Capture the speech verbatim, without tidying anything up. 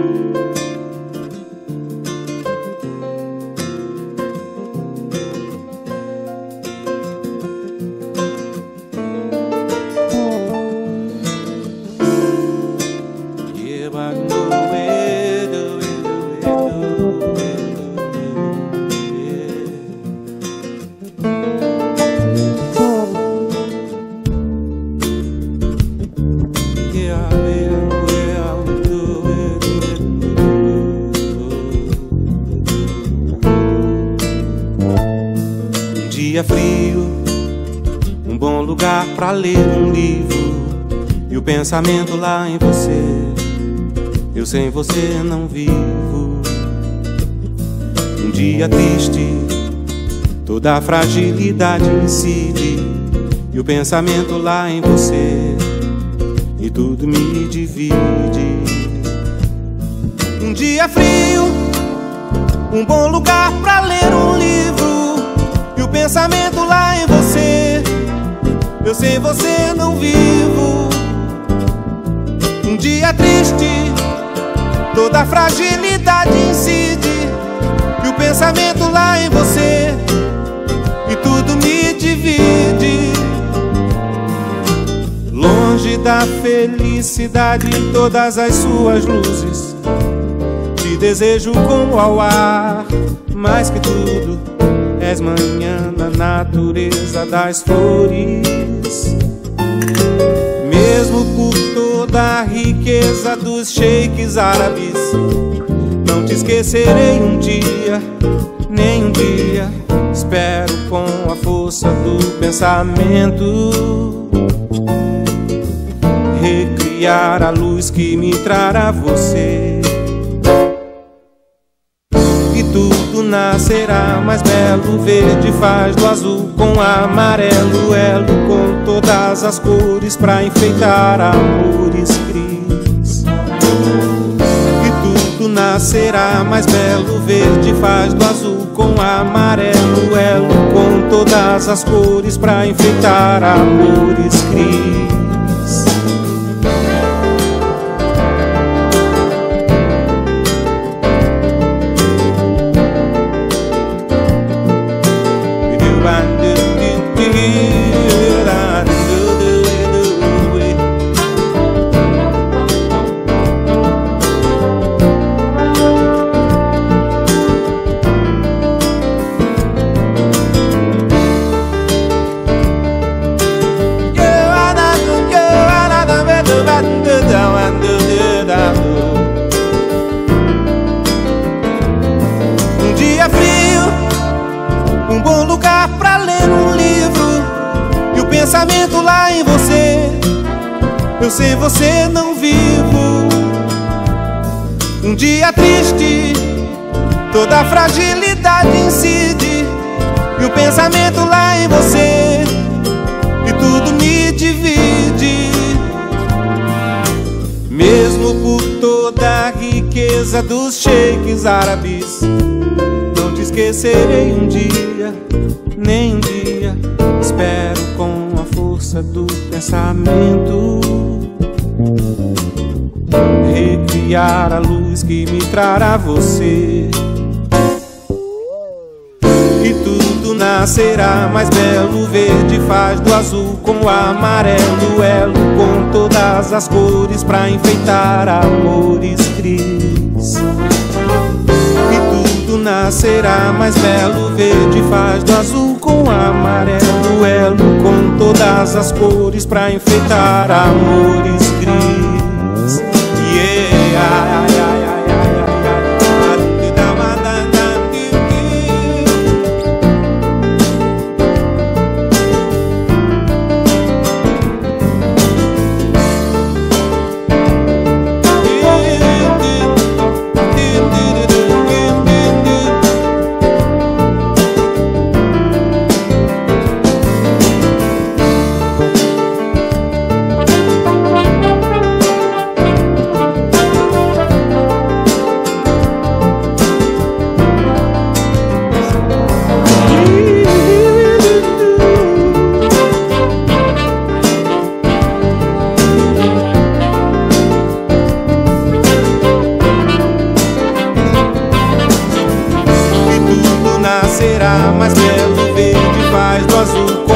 Dia frio, um bom lugar pra ler um livro, e o pensamento lá em você. Eu sem você não vivo. Um dia triste, toda a fragilidade incide, e o pensamento lá em você, e tudo me divide. Um dia frio, um bom lugar pra ler um livro, e o pensamento lá em você. Eu sem você não vivo. Um dia triste, toda a fragilidade incide, e o pensamento lá em você, e tudo me divide. Longe da felicidade em todas as suas luzes, te desejo como ao ar, mais que tudo és manhã na natureza das flores. Mesmo por toda a riqueza dos sheiks árabes, não te esquecerei um dia, nem um dia. Espero com a força do pensamento recriar a luz que me trará você. Tudo nascerá mais belo, verde faz do azul com amarelo, elo com todas as cores pra enfeitar amores cris. E tudo nascerá mais belo, verde faz do azul com amarelo, elo com todas as cores pra enfeitar amores cris. Um dia frio, um bom lugar pra ler um livro, e o pensamento lá em você. Eu sem você não vivo. Um dia triste, toda a fragilidade incide, e o pensamento lá em você, e tudo me divide. Mesmo por toda a riqueza dos sheiks árabes, não te esquecerei um dia, nem um dia. Espero com a força do pensamento recriar a luz que me trará você. E tudo nascerá mais belo, verde faz do azul com o amarelo, elo com todas as cores pra enfeitar amores cris. E tudo nascerá mais belo, verde faz do azul com o amarelo, elo com todas as cores pra enfeitar amores cris. Yeah, yeah, yeah. mais belo verde faz do azul